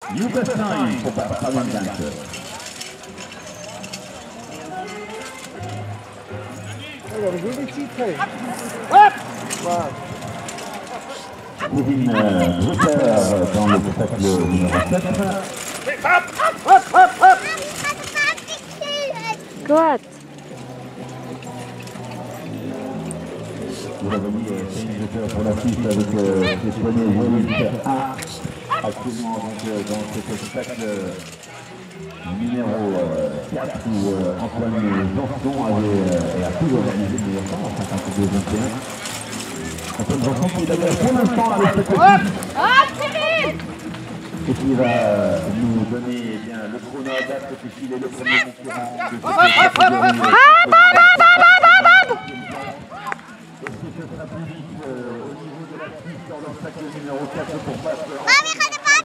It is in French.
New best time pour Pascal Dunk. Kevin Drucker dans le spectacle numéro 7. Good. Vous l'avez dit, Kevin Drucker pour la Suisse avec ses poignets Wallis A. Actuellement donc, dans ce spectacle numéro 4 où Antoine Janson avait a pu organiser le meilleur temps en 52-21. Antoine Janson qui est d'ailleurs pour l'instant avec cette et qui va nous donner eh bien, le chrono à date puisqu'il est le premier concurrent de cette catégorie. Et ce sera plus vite au niveau de la Suisse dans l'obstacle numéro 4 pour Pascal.